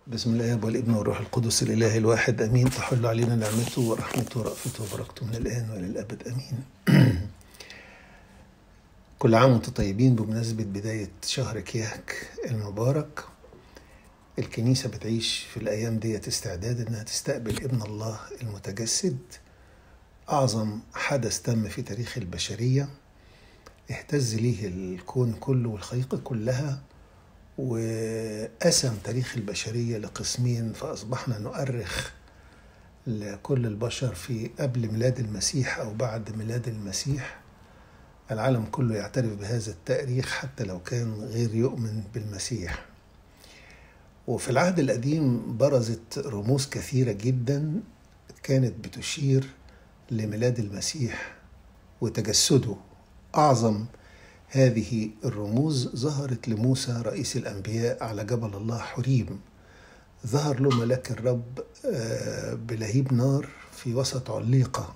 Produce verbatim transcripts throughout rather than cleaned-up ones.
بسم الله والابن والروح القدس الإله الواحد أمين. تحل علينا نعمته ورحمته ورأفته وبركته من الآن وإلى الأبد أمين. كل عام وانتم طيبين. بمناسبة بداية شهر كياك المبارك، الكنيسة بتعيش في الأيام ديت استعداد إنها تستقبل ابن الله المتجسد، أعظم حدث تم في تاريخ البشرية، اهتز ليه الكون كله والخليقة كلها، وقسم تاريخ البشرية لقسمين، فأصبحنا نؤرخ لكل البشر في قبل ميلاد المسيح أو بعد ميلاد المسيح. العالم كله يعترف بهذا التاريخ حتى لو كان غير يؤمن بالمسيح. وفي العهد القديم برزت رموز كثيرة جدا كانت بتشير لميلاد المسيح وتجسده. أعظم هذه الرموز ظهرت لموسى رئيس الأنبياء على جبل الله حريم. ظهر له ملاك الرب بلهيب نار في وسط عليقة،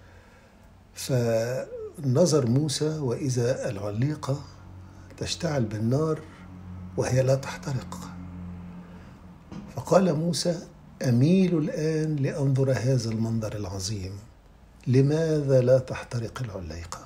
فنظر موسى وإذا العليقة تشتعل بالنار وهي لا تحترق، فقال موسى: أميل الآن لأنظر هذا المنظر العظيم، لماذا لا تحترق العليقة؟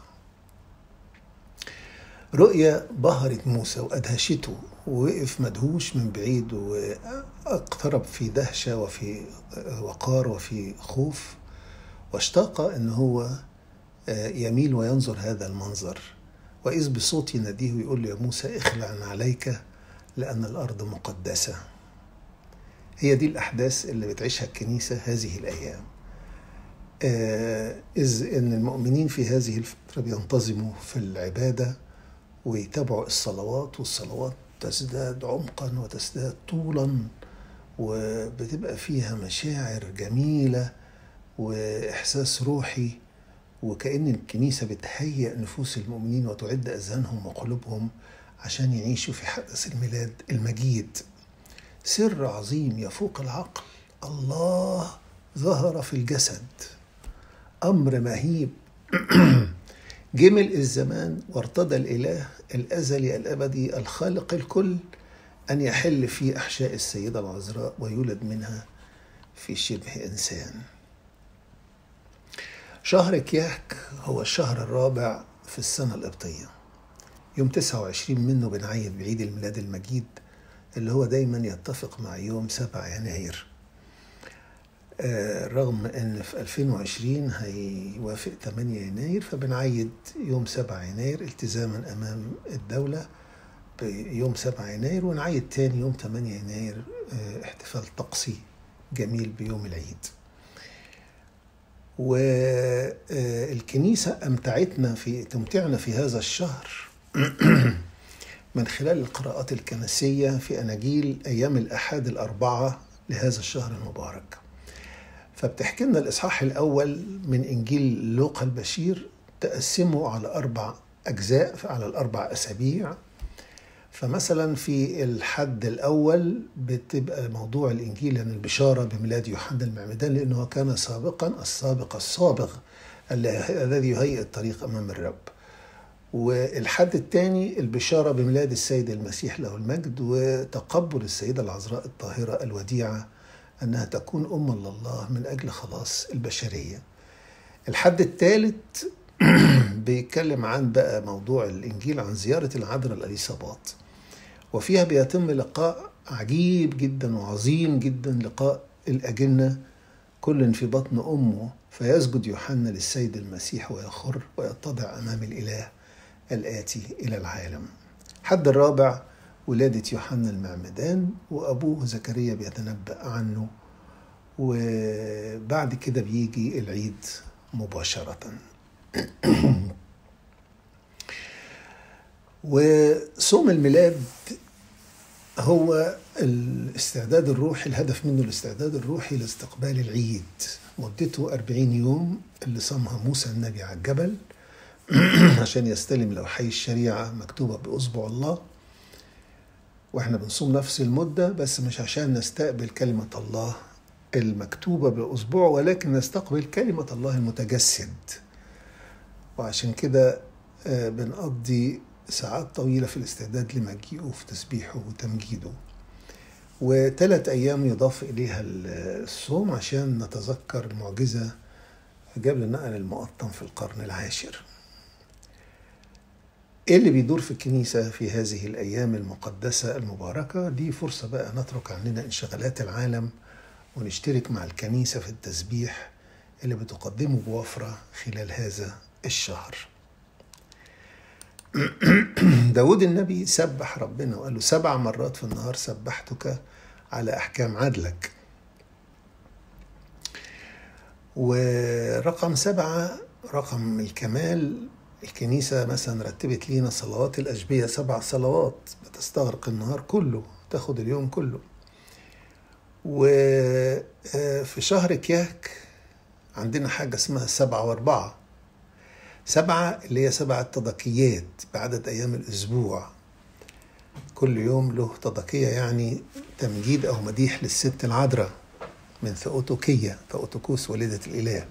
رؤية بهرت موسى وأدهشته، ووقف مدهوش من بعيد واقترب في دهشة وفي وقار وفي خوف، واشتاق أن هو يميل وينظر هذا المنظر. وإذ بصوت يناديه ويقول له: يا موسى اخلع عليك لأن الأرض مقدسة. هي دي الأحداث اللي بتعيشها الكنيسة هذه الأيام، إذ أن المؤمنين في هذه الفترة بينتظموا في العبادة ويتابعوا الصلوات، والصلوات تزداد عمقا وتزداد طولا، وبتبقى فيها مشاعر جميلة وإحساس روحي، وكأن الكنيسة بتهيئ نفوس المؤمنين وتعد أذهانهم وقلوبهم عشان يعيشوا في حدث الميلاد المجيد. سر عظيم يفوق العقل، الله ظهر في الجسد، أمر مهيب. جمل الزمان وارتضى الإله الأزلي الأبدي الخالق الكل أن يحل في أحشاء السيدة العذراء ويولد منها في شبه إنسان. شهر كياك هو الشهر الرابع في السنة القبطية. يوم تسعة وعشرين منه بنعيد بعيد الميلاد المجيد اللي هو دايما يتفق مع يوم سبعة يناير، رغم أن في ألفين وعشرين هيوافق ثمانية يناير، فبنعيد يوم سبعة يناير التزاما أمام الدولة بيوم سبعة يناير، ونعيد تاني يوم ثمانية يناير احتفال طقسي جميل بيوم العيد. والكنيسة أمتعتنا في تمتعنا في هذا الشهر من خلال القراءات الكنسية في أناجيل أيام الأحد الأربعة لهذا الشهر المبارك. فبتحكي لنا الإصحاح الأول من إنجيل لوقا البشير، تقسمه على أربع أجزاء على الأربع أسابيع. فمثلا في الحد الأول بتبقى موضوع الإنجيل عن البشارة بميلاد يوحنا المعمدان، لأنه كان سابقا السابق الصابغ الذي يهيئ الطريق أمام الرب. والحد الثاني البشارة بميلاد السيد المسيح له المجد، وتقبل السيدة العذراء الطاهرة الوديعة أنها تكون أما لله من أجل خلاص البشرية. الحد الثالث بيتكلم عن بقى موضوع الإنجيل عن زيارة العذراء الأليصابات، وفيها بيتم لقاء عجيب جدا وعظيم جدا، لقاء الأجنة كل في بطن أمه، فيسجد يوحنا للسيد المسيح ويخر ويتضع أمام الإله الآتي إلى العالم. الحد الرابع ولادة يوحنا المعمدان، وأبوه زكريا بيتنبأ عنه، وبعد كده بيجي العيد مباشرة. وصوم الميلاد هو الاستعداد الروحي، الهدف منه الاستعداد الروحي لاستقبال العيد. مدته أربعين يوم اللي صامها موسى النبي على الجبل عشان يستلم لوحي الشريعة مكتوبة بأصبع الله. واحنا بنصوم نفس المدة، بس مش عشان نستقبل كلمة الله المكتوبة بأصبعه، ولكن نستقبل كلمة الله المتجسد. وعشان كده بنقضي ساعات طويلة في الاستعداد لمجيئه في تسبيحه وتمجيده. وثلاث أيام يضاف إليها الصوم عشان نتذكر المعجزة جاب لنا المقطم في القرن العاشر. إيه اللي بيدور في الكنيسة في هذه الأيام المقدسة المباركة؟ دي فرصة بقى نترك عننا انشغالات العالم ونشترك مع الكنيسة في التسبيح اللي بتقدمه بوفرة خلال هذا الشهر. داود النبي سبح ربنا وقال له سبع مرات في النهار سبحتك على أحكام عدلك. ورقم سبعة رقم الكمال. الكنيسة مثلا رتبت لينا صلوات الأشبية سبع صلوات بتستغرق النهار كله، تاخد اليوم كله. وفي شهر كياك عندنا حاجة اسمها سبعة واربعة. سبعة اللي هي سبعة تضكيات بعدد أيام الأسبوع، كل يوم له تضكية، يعني تمجيد أو مديح للست العذراء من ثؤوتوكية، ثؤوتوكوس والدة الإله.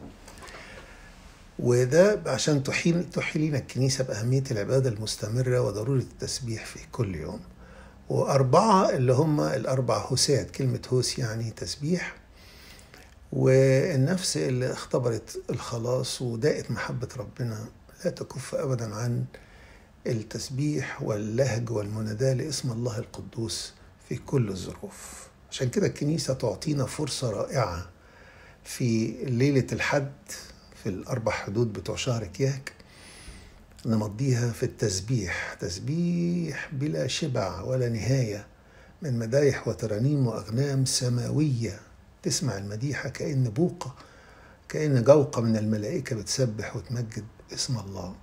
وده عشان تحيل تحيلنا الكنيسة بأهمية العبادة المستمرة وضرورة التسبيح في كل يوم. وأربعة اللي هم الأربع هوسات، كلمة هوس يعني تسبيح، والنفس اللي اختبرت الخلاص وداءت محبة ربنا لا تكف أبدا عن التسبيح واللهج والمناداة لاسم الله القدوس في كل الظروف. عشان كده الكنيسة تعطينا فرصة رائعة في ليلة الحد في الأربع حدود بتوع شهر كياك نمضيها في التسبيح، تسبيح بلا شبع ولا نهاية من مدايح وترانيم وأغنام سماوية. تسمع المديحة كأن بوقة، كأن جوقة من الملائكة بتسبح وتمجد اسم الله.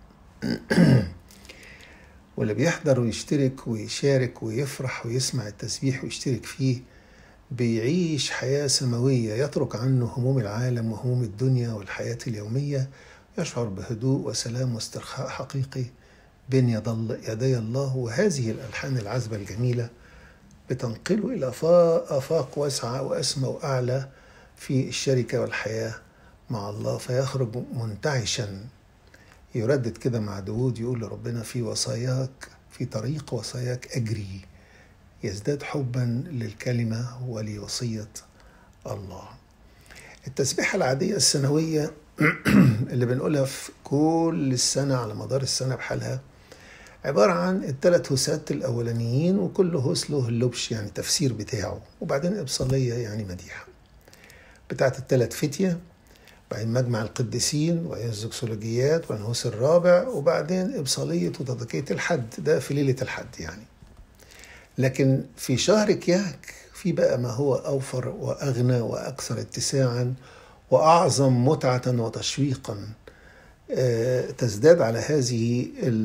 واللي بيحضر ويشترك ويشارك ويفرح ويسمع التسبيح ويشترك فيه بيعيش حياة سماوية، يترك عنه هموم العالم وهموم الدنيا والحياة اليومية، يشعر بهدوء وسلام واسترخاء حقيقي بين يدي الله. وهذه الألحان العذبة الجميلة بتنقله إلى آفاق واسعة وأسمى وأعلى في الشركة والحياة مع الله، فيخرج منتعشا يردد كده مع داود، يقول لربنا في وصاياك، في طريق وصاياك أجري، يزداد حبا للكلمة ولوصية الله. التسبيحة العادية السنوية اللي بنقولها في كل السنة على مدار السنة بحالها عبارة عن الثلاث هوسات الأولانيين، وكل هوس له اللبش يعني تفسير بتاعه، وبعدين إبصالية يعني مديحة بتاعت الثلاث فتية، بعدين مجمع القديسين وبعدين الزوكسولوجيات وبعدين الهوس الرابع، وبعدين إبصالية وتضكية الحد، ده في ليلة الحد يعني. لكن في شهر كياك في بقى ما هو أوفر وأغنى وأكثر اتساعا وأعظم متعة وتشويقا، تزداد على هذه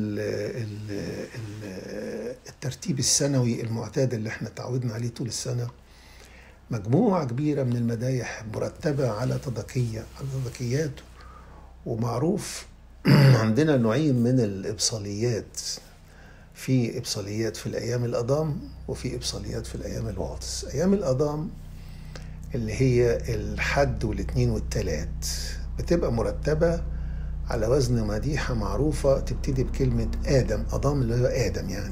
الترتيب السنوي المعتاد اللي احنا تعودنا عليه طول السنة، مجموعة كبيرة من المدايح مرتبة على تضكية على تضكيات. ومعروف عندنا نوعين من الإبصاليات، في إبصاليات في الأيام الأضام وفي إبصاليات في الأيام الواطس. أيام الأضام اللي هي الحد والاثنين والتلات بتبقى مرتبة على وزن مديحة معروفة تبتدي بكلمة آدم، أضام اللي هو آدم يعني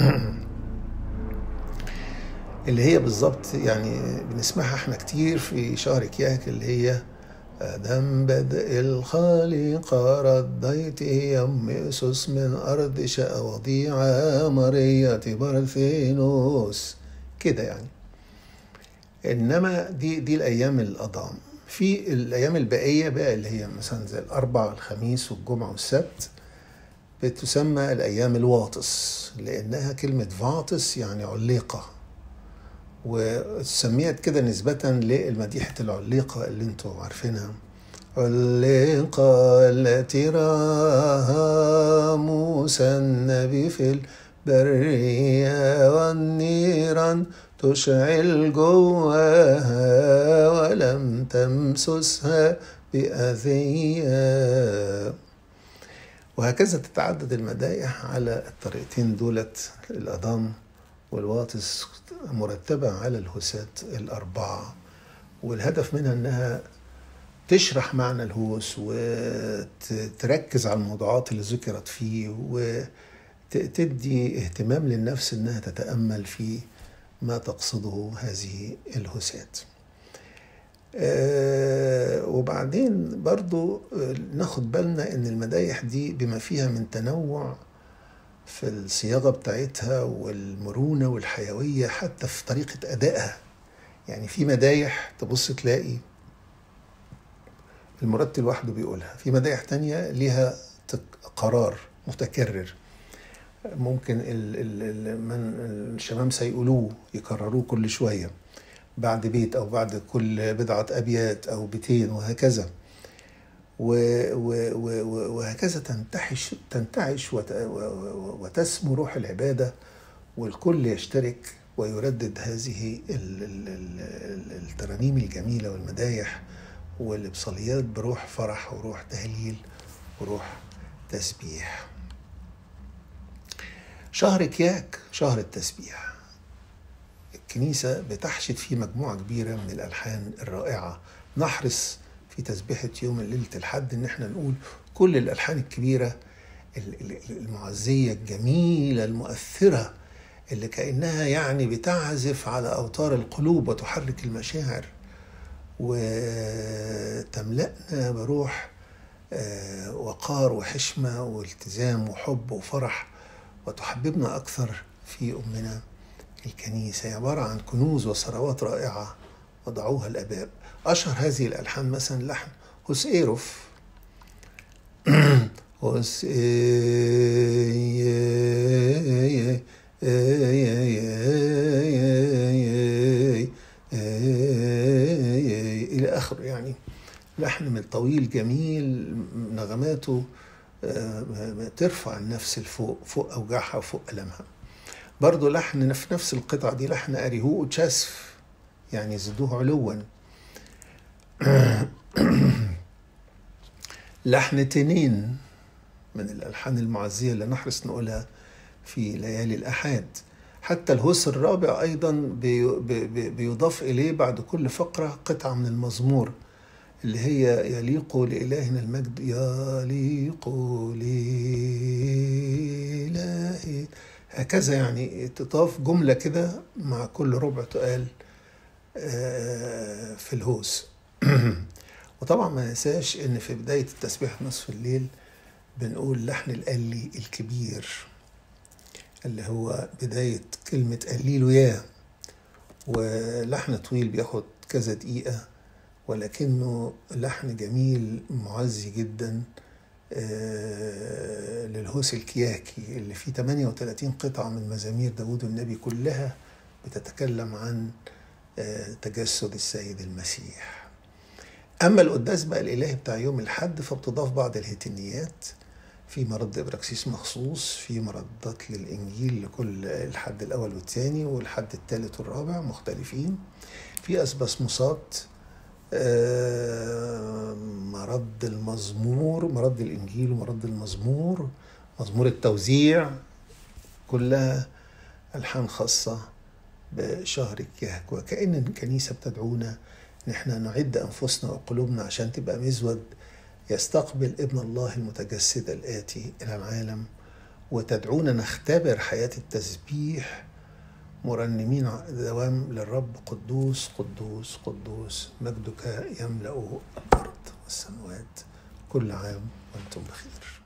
اللي هي بالظبط يعني بنسمعها احنا كتير في شهر كياك، اللي هي آدم بدء الخالق رديت يمسوس من أرض شأوضيع مرية برثينوس كده يعني. إنما دي دي الأيام الأضام. في الأيام الباقية بقى اللي هي مثلا زي الأربع والخميس والجمعة والسبت بتسمى الأيام الواطس، لأنها كلمة فاطس يعني عليقة، وسميت كده نسبة للمديحة العليقة اللي انتوا عارفينها، عليقة التي راها موسى النبي في البرية والنيران تشعل جواها ولم تمسسها بأذية. وهكذا تتعدد المدائح على الطريقتين دولت، الأضام والواطس، مرتبة على الهوسات الأربعة، والهدف منها أنها تشرح معنى الهوس وتركز على الموضوعات اللي ذكرت فيه وتدي اهتمام للنفس أنها تتأمل في ما تقصده هذه الهسات. آه وبعدين برضو ناخد بالنا ان المدايح دي بما فيها من تنوع في الصياغة بتاعتها والمرونة والحيوية حتى في طريقة أدائها. يعني في مدايح تبص تلاقي المرتل لوحده بيقولها، في مدايح تانية ليها قرار متكرر، ممكن ال ال من الشمامسة يقولوه يكرروه كل شوية بعد بيت أو بعد كل بضعة أبيات أو بيتين وهكذا، وهكذا تنتعش تنتعش وتسمو روح العبادة، والكل يشترك ويردد هذه الترانيم الجميلة والمدايح والإبصاليات بروح فرح وروح تهليل وروح تسبيح. شهر كياك شهر التسبيح، الكنيسة بتحشد فيه مجموعة كبيرة من الألحان الرائعة. نحرص في تسبيحة يوم ليلة الحد إن احنا نقول كل الألحان الكبيرة المعزية الجميلة المؤثرة اللي كأنها يعني بتعزف على أوتار القلوب وتحرك المشاعر وتملأنا بروح وقار وحشمة والتزام وحب وفرح، وتحببنا أكثر في أمنا الكنيسة. عبارة عن كنوز وثروات رائعة وضعوها الآباء. أشهر هذه الألحان مثلا لحن هوسيروف إلى آخر، يعني لحن من طويل جميل نغماته ترفع النفس لفوق، فوق أوجاعها وفوق ألمها. برضو لحن في نفس القطعة دي لحن أريهو تشاسف، يعني زدوه علوا. لحن تنين من الألحان المعزية اللي نحرص نقولها في ليالي الأحد. حتى الهوس الرابع أيضا بيضاف إليه بعد كل فقرة قطعة من المزمور اللي هي يليق لإلهنا المجد، يليق لإلهي، هكذا، يعني تضاف جملة كده مع كل ربع تقال في الهوس. وطبعا ما ننساش ان في بداية التسبيح نصف الليل بنقول لحن القلي الكبير اللي هو بداية كلمة قليلويا، ولحن طويل بياخد كذا دقيقة ولكنه لحن جميل معزي جدا للهوس الكياكي اللي فيه ثمانية وثلاثين قطعة من مزامير داود النبي، كلها بتتكلم عن تجسد السيد المسيح. أما القداس بقى الإلهي بتاع يوم الحد فبتضاف بعض الهيتنيات، في مرد إبراكسيس مخصوص، في مردات للإنجيل لكل الحد الأول والثاني والحد الثالث والرابع مختلفين، في أسباسموسات، مرد المزمور، مرد الإنجيل ومرد المزمور، مزمور التوزيع، كلها ألحان خاصة بشهر الكياك. وكأن الكنيسة بتدعونا نحن نعد أنفسنا وقلوبنا عشان تبقى مزود يستقبل ابن الله المتجسد الآتي إلى العالم، وتدعونا نختبر حياة التسبيح مرنمين دوام للرب، قدوس قدوس قدوس مجدك يملأ الأرض والسماوات. كل عام وأنتم بخير.